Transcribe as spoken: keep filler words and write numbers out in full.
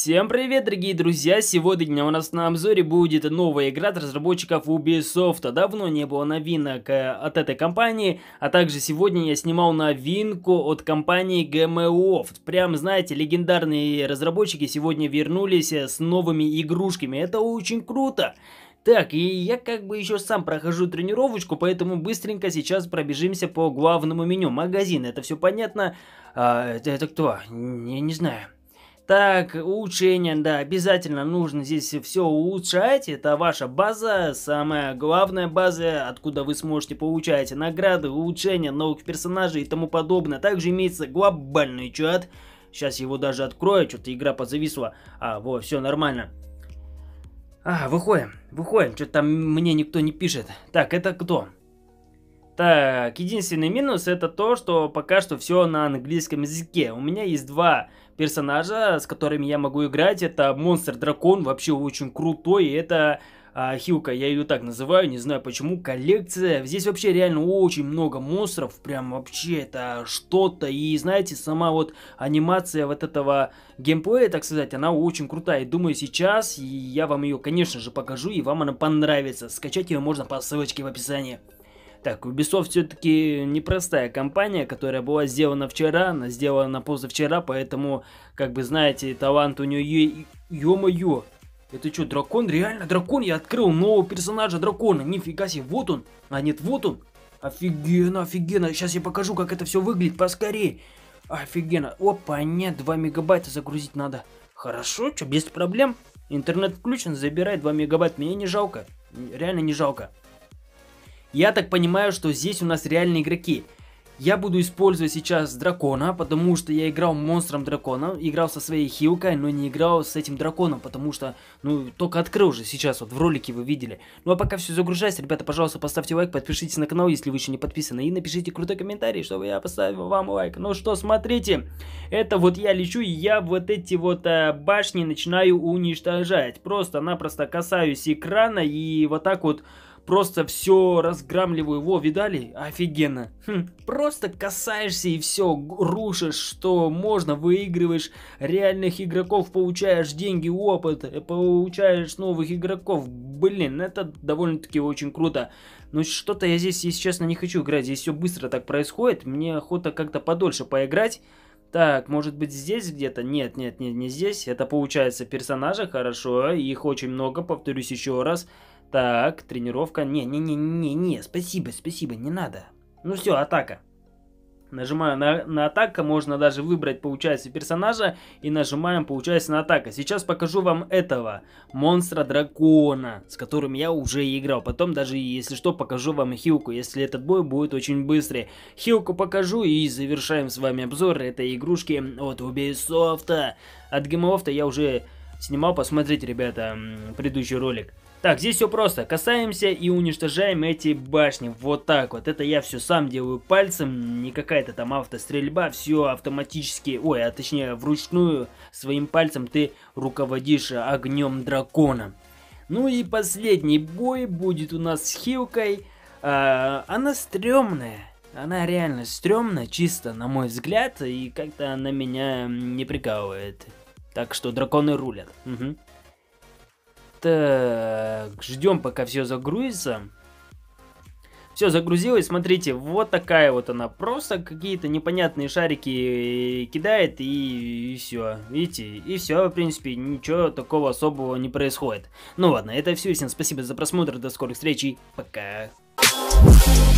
Всем привет, дорогие друзья! Сегодня у нас на обзоре будет новая игра от разработчиков Ubisoft. Давно не было новинок от этой компании, а также сегодня я снимал новинку от компании Gameloft. Прям, знаете, легендарные разработчики сегодня вернулись с новыми игрушками. Это очень круто! Так, и я как бы еще сам прохожу тренировочку, поэтому быстренько сейчас пробежимся по главному меню. Магазин, это все понятно. А, это, это кто? Я не знаю. Так, улучшение, да, обязательно нужно здесь все улучшать. Это ваша база, самая главная база, откуда вы сможете получать награды, улучшения новых персонажей и тому подобное. Также имеется глобальный чат. Сейчас его даже открою, что-то игра позависла. А, вот, все нормально. А, выходим, выходим, что-то там мне никто не пишет. Так, это кто? Так, единственный минус это то, что пока что все на английском языке. У меня есть два персонажа, с которыми я могу играть. Это монстр-дракон, вообще очень крутой. И это а, Хилка, я ее так называю, не знаю почему. Коллекция. Здесь вообще реально очень много монстров. Прям вообще это что-то. И знаете, сама вот анимация вот этого геймплея, так сказать, она очень крутая. И думаю, сейчас я вам ее, конечно же, покажу, и вам она понравится. Скачать ее можно по ссылочке в описании. Так, Ubisoft все-таки непростая компания, которая была сделана вчера, она сделана позавчера, поэтому, как бы, знаете, талант у нее... Ё-моё! Это что, дракон? Реально дракон? Я открыл нового персонажа дракона. Нифига себе, вот он. А нет, вот он. Офигенно, офигенно. Сейчас я покажу, как это все выглядит поскорее. Офигенно. Опа, нет, два мегабайта загрузить надо. Хорошо, что, без проблем. Интернет включен, забирай два мегабайта. Мне не жалко. Реально не жалко. Я так понимаю, что здесь у нас реальные игроки. Я буду использовать сейчас дракона, потому что я играл монстром дракона, играл со своей хилкой, но не играл с этим драконом, потому что, ну, только открыл же сейчас, вот в ролике вы видели. Ну а пока все загружается, ребята, пожалуйста, поставьте лайк, подпишитесь на канал, если вы еще не подписаны, и напишите крутой комментарий, чтобы я поставил вам лайк. Ну что, смотрите, это вот я лечу, и я вот эти вот э, башни начинаю уничтожать. Просто-напросто касаюсь экрана и вот так вот просто все разграмливаю. Во, видали? Офигенно. Хм, просто касаешься и все рушишь, что можно, выигрываешь реальных игроков, получаешь деньги, опыт, получаешь новых игроков. Блин, это довольно-таки очень круто. Но что-то я здесь, если честно, не хочу играть. Здесь все быстро так происходит. Мне охота как-то подольше поиграть. Так, может быть здесь где-то? Нет, нет, нет, не здесь. Это получается персонажи, хорошо. Их очень много, повторюсь еще раз. Так, тренировка. Не-не-не-не-не, спасибо, спасибо, не надо. Ну все, атака. Нажимаю на, на атака, можно даже выбрать, получается, персонажа. И нажимаем, получается, на атака. Сейчас покажу вам этого монстра-дракона, с которым я уже играл. Потом даже, если что, покажу вам хилку, если этот бой будет очень быстрый. Хилку покажу и завершаем с вами обзор этой игрушки от Ubisoft. От Gameloft я уже снимал, посмотрите, ребята, предыдущий ролик. Так, здесь все просто. Касаемся и уничтожаем эти башни. Вот так вот. Это я все сам делаю пальцем. Не какая-то там автострельба. Все автоматически. Ой, а точнее вручную своим пальцем ты руководишь огнем дракона. Ну и последний бой будет у нас с хилкой. А, она стрёмная. Она реально стрёмная, чисто на мой взгляд. И как-то она меня не прикалывает. Так что драконы рулят. Угу. Так, ждем, пока все загрузится. Все загрузилось, смотрите, вот такая вот она. Просто какие-то непонятные шарики кидает и, и все. Видите, и все, в принципе, ничего такого особого не происходит. Ну ладно, это все, всем спасибо за просмотр, до скорых встреч и пока.